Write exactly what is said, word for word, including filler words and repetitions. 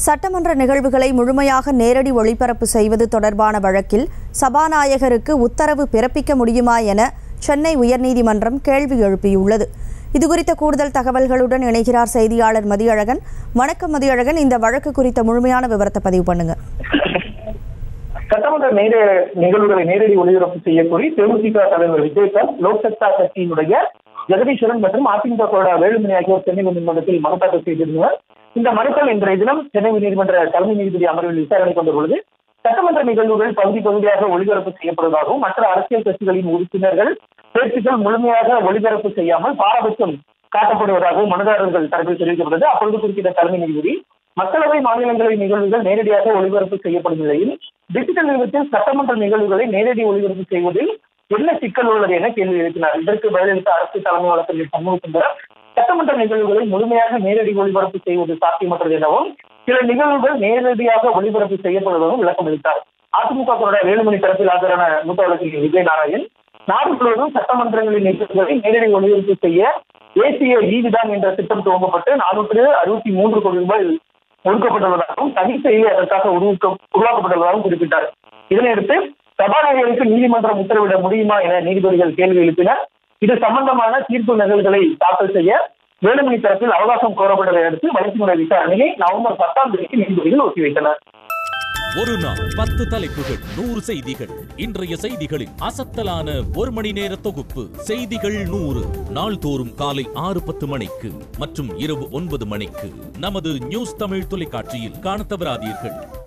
சட்டமன்ற நிகழ்வுகளை முழுமையாக நேரடி ஒளிபரப்பு செய்வது தொடர்பான வழக்கில் சபாநாயகருக்கு உத்தரவு பிறப்பிக்க முடியுமா என சென்னை உயர்நீதிமன்றம் கேள்வி எழுப்பியுள்ளது. இதுகுறித்த கூடுதல் தகவல்களுடன் இணைகிறார் செய்தியாளர் மதியழகன். வணக்கம் மதியழகன், இந்த வழக்கு குறித்த முழுமையான விவரத்தை பதிவு பண்ணுங்க. சட்டமன்ற நேர நிகழ்வுகளை நேரடி ஒளிபரப்பு செய்யக்கோரி தேமுதிக தலைவர் விஜயகாந்த், லோக்சத்தா கட்சியினுடைய ஜெகதீஸ்வரன் மற்றும் அதிமுக வேலுமணி ஆகியோர் சென்னை நீதிமன்றத்தில் மனு தாக்கல் செய்திருந்தனர். இந்த மனுக்கள் இன்றைய தினம் சென்னை நீதிமன்ற தலைமை நீதிபதி அமர்வில் விசாரணை கொண்ட பொழுது சட்டமன்ற நிகழ்வுகள் பகுதி பகுதியாக ஒளிபரப்பு செய்யப்படுவதாகவும் மற்ற அரசியல் கட்சிகளின் உறுப்பினர்கள் பேச்சுக்கள் முழுமையாக ஒளிபரப்பு செய்யாமல் பாரபட்சம் காட்டப்படுவதாகவும் மனுதாரர்கள் தரப்பில் தெரிவிக்கப்பட்டது. அப்பொழுது குறிப்பிட்ட தலைமை நீதிபதி, மக்களவை மாநிலங்களவை நிகழ்வுகள் நேரடியாக ஒளிபரப்பு செய்யப்படும் நிலையில் டிஜிட்டல் யுகத்தில் சட்டமன்ற நிகழ்வுகளை நேரடி ஒளிபரப்பு செய்வதில் என்ன சிக்கல் உள்ளது என கேள்வி எழுப்பினார். இதற்கு பதிலளித்த அரசு தலைமை வழக்கறிஞர் சண்முக சுந்தரம், சட்டமன்ற நிகழ்வுகளை முழுமையாக நேரடி ஒளிபரப்பு செய்வது சாத்தியமற்றது எனவும் சில நிகழ்வுகள் நேரடியாக ஒளிபரப்பு செய்யப்படுவதும் விளக்கம் அளித்தார். அதிமுக வேலுமணி தரப்பில் ஆஜரான மூத்த வழக்கறிஞர் விஜய் நாராயணன், நாடு முழுவதும் சட்டமன்றங்களின் நிகழ்வுகளை நேரடி ஒளிபரப்பு செய்ய தேசிய ஈவிதான் என்ற திட்டம் துவங்கப்பட்டு நானூற்று அறுபத்தி மூன்று கோடி ரூபாய் ஒதுக்கப்பட்டுள்ளதாகவும் தனி செயலி அதற்காக உருவாக்கப்பட்டுள்ளதாகவும் குறிப்பிட்டார். இதனையடுத்து சபாநாயகருக்கு நீதிமன்றம் உத்தரவிட முடியுமா என நீதிபதிகள் கேள்வி எழுப்பினர். இது சம்பந்தமான தீர்ப்பு நகல்களை தாக்கல் செய்ய வேலுமணி தரப்பில் அவகாசம் கோரப்பட்டதை அடுத்து வழக்கினுடைய விசாரணையை நவம்பர் பத்தாம் தேதிக்கு நீதிபதிகள் ஒத்திவைத்தனர். ஒரு நாள் பத்து தலைப்புகள், நூறு செய்திகள். இன்றைய செய்திகளின் அசத்தலான ஒரு மணி நேர தொகுப்பு செய்திகள் நூறு. நாள்தோறும் காலை ஆறு பத்து மணிக்கு மற்றும் இரவு ஒன்பது மணிக்கு நமது நியூஸ் தமிழ் தொலைக்காட்சியில் காண தவறாதீர்கள்.